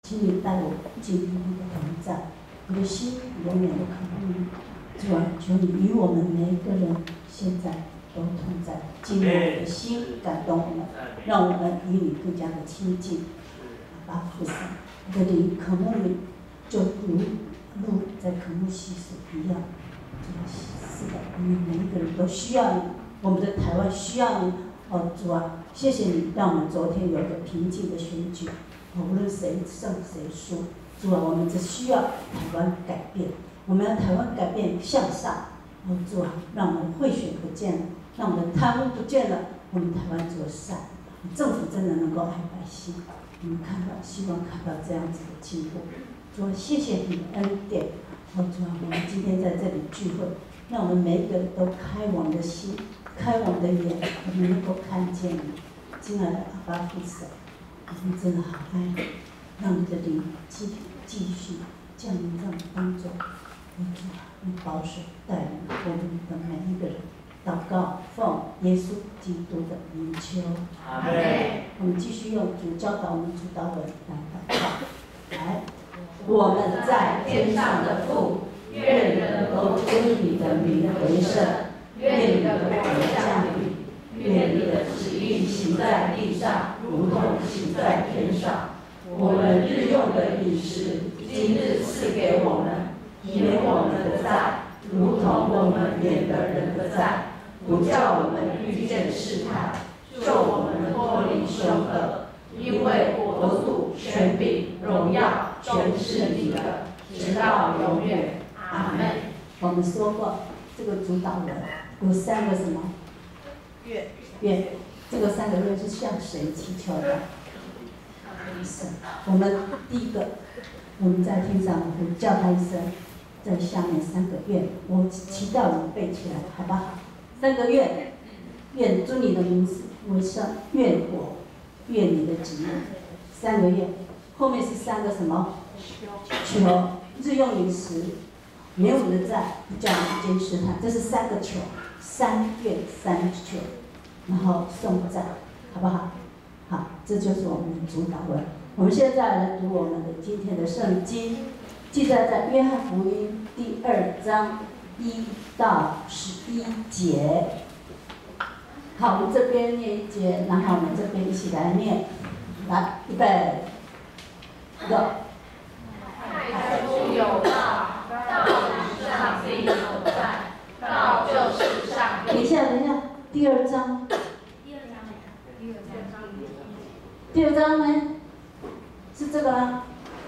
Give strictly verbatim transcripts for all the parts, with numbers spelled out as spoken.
请你带我进入你的同在，我的心永远都渴慕你。主啊，求你与我们每一个人现在都同在，进入我们的心，感动我们，让我们与你更加的亲近。阿爸父神，我的灵渴慕你，就如鹿在渴慕溪水一样。是的，我们每一个人都需要你，我们的台湾需要你。哦，主啊，谢谢你让我们昨天有一个平静的选举。哦，无论谁胜谁输，主啊，我们只需要台湾改变，我们要台湾改变向上。哦，主啊，让我们贿选不见了，让我们贪污不见了，我们台湾做善，政府真的能够爱百姓。我们看到，希望看到这样子的进步。主啊，谢谢你的恩典。哦，主啊，我们今天在这里聚会，让我们每一个人都开我们的心，开我们的眼，我们能够看见你。亲爱的阿爸父神，我们真的好爱你，让你的灵继继续降临在我们当中。哦，主啊，你保守带领我们的每一个人。祷告，奉耶稣基督的名求。 阿门。 我们继续用主教导我们主导文来祷告。来，我们在天上的父，愿人都尊你的名为圣，愿你的国降临，愿你的旨意行在地上，如同行在天上。我们日用的饮食，今日赐给我们，免我们的债，如同我们免了人的债。不叫我们遇见试探，救我们脱离凶恶。因为国度、权柄、荣耀，全是你的，直到永远。阿门。我们说过，这个主导文有三个什么？愿愿，这个三个愿是向谁祈求的？神。我们第一个，我们在天上，我们叫他一声，在下面三个愿，我期待我们背起来，好不好？三个愿，愿尊你的名字为圣，愿我，愿你的旨意。三个愿，后面是三个什么？求，日用饮食，免我们的债，不叫我们遇见试探，这是三个求，三愿三求，然后颂赞，好不好？好，这就是我们的主导文。我们现在来读我们的今天的圣经，记载在约翰福音第二章一到十一节。好，我们这边念一节，然后我们这边一起来念。来，预备，一个。 太初有道，道与上帝同在，道就是上帝。 等一下，等一下，第二章。 第二章第二章。 第二章呢？是这个吗？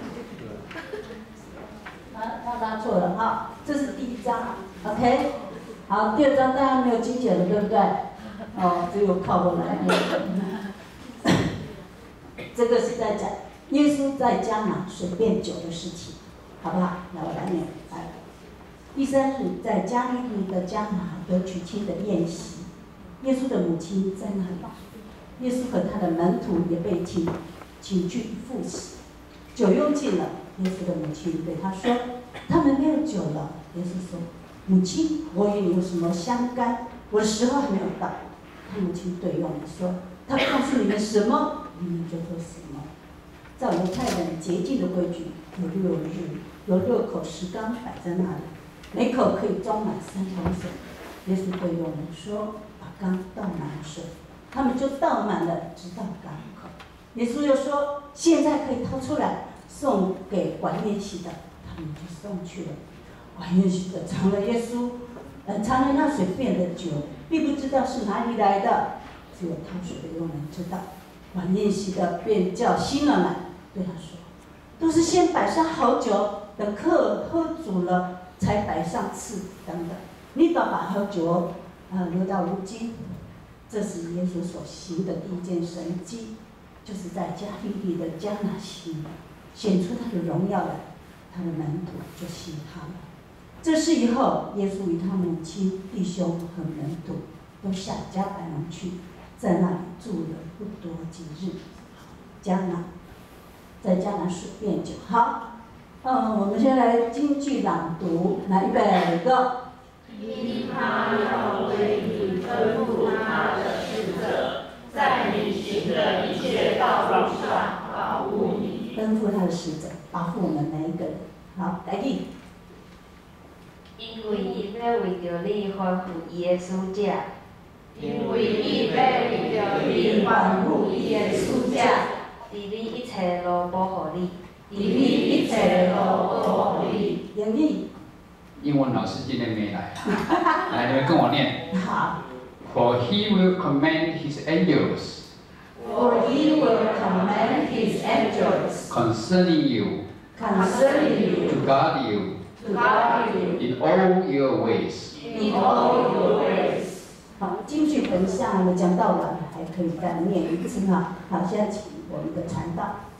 啊，他拉错了哈，这是第一章 ，OK。好，第二章大家没有精简了，对不对？哦，只有靠我来念。这个是在讲耶稣在迦拿水变酒的事情，好不好？来，我来念。来，第三日，在加利利的迦拿有娶亲的宴席，耶稣的母亲在那里。耶稣和他的门徒也被请请去赴死。酒用尽了，耶稣的母亲对他说：“他们没有酒了。”耶稣说：“母亲，我与你有什么相干？我的时候还没有到。”他母亲对用的说：“他告诉你们什么，你们就做什么。”在犹太人洁净的规矩，有六日，有六口石缸摆在那里，每口可以装满三桶水。耶稣对用人说：“把缸倒满了水。”他们就倒满了，直到港口。耶稣又说：“现在可以掏出来，送给管宴席的。”他们就送去了。管宴席的尝了耶稣，呃，尝了那水变的酒，并不知道是哪里来的，只有掏水的佣人知道。管宴席的便叫新郎来，对他说：“都是先摆上好酒，等客喝足了，才摆上次等等。你倒把好酒，呃，留到如今。”这是耶稣所行的第一件神迹，就是在加利利的迦拿行的，显出他的荣耀来，他的门徒就信他了。这事以后，耶稣与他母亲、弟兄和门徒都下迦百农去，在那里住了不多几日。迦拿，在迦拿水变酒。好，嗯，我们先来京剧朗读，来预备个。 因他要为你吩咐他的使者，在你行的一切道路上保护你。 跟吩咐他的使者保护我们每一个人。好，来记。 因为伊要为着你吩咐伊的使者， 因为伊要为着你吩咐伊的使者， 伫你一切路保护你， 伫你一切路保护你。 英语。 英文老师今天没来，来你们跟我念。 好。 For he will command his angels. For he will command his angels concerning you. concerning you to guard you. to guard you in all your ways. in all your ways. 好，经句本下我们讲到完，还可以再念一次哈。好，现在请我们的传道。